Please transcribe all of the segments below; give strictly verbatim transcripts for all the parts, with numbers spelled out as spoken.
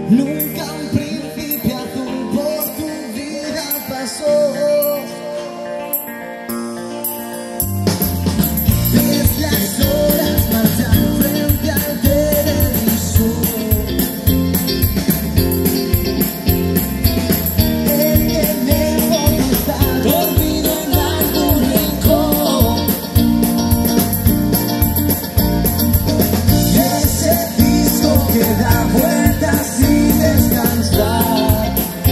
Nunca un príncipe azul por tu vida pasó. Ves las horas marchar frente al televisor. El teléfono está dormido en algún rincón. Y ese disco que da vueltas sin descansar.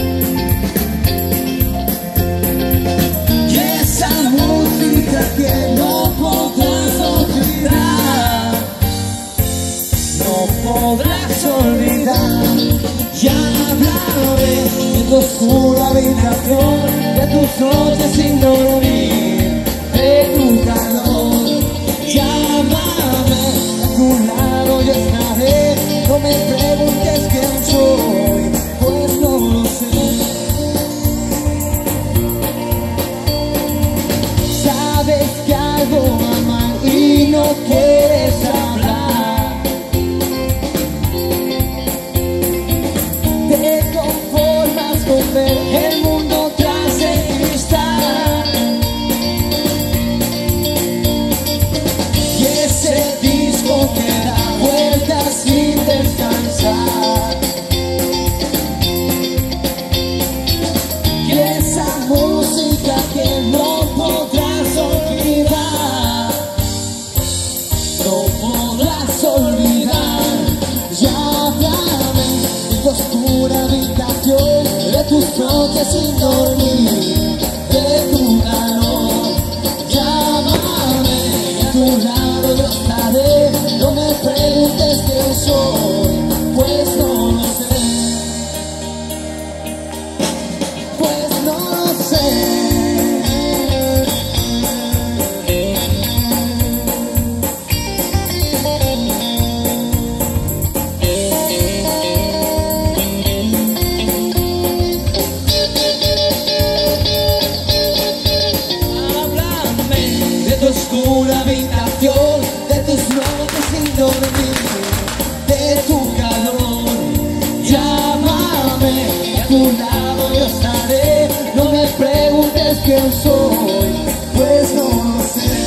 Y esa música que no podrás olvidar. No podrás olvidar. Ya hablaré de tu oscura habitación, de tus noches sin dormir, de tu calor. Llámame, a tu lado yo estaré. No me preguntes quién soy, pues no lo sé. Sabes que algo va mal y no quieres hablar. Te conformas con ver el mundo tras el cristal. Y ese disco que da vueltas sin descansar. Y esa música que no podrás olvidar. No podrás olvidar. Ya háblame de tu oscura habitación, de tus noches sin dormir, de tu calor. Llámame, a tu lado yo estaré. No me preguntes quién soy, pues no lo sé. Pues no lo sé. De tu oscura habitación, de tus noches sin dormir, de tu calor. Llámame, a tu lado yo estaré. No me preguntes quién soy, pues no lo sé.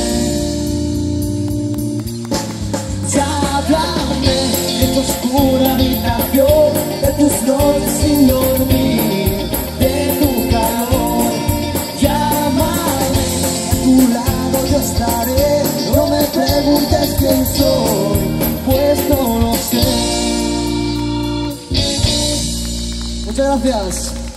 Ya háblame de tu oscura habitación, de tus noches sin dormir, de tu calor. Llámame, a tu lado yo estaré. No me preguntes quién soy, pues no lo sé. Muchas gracias.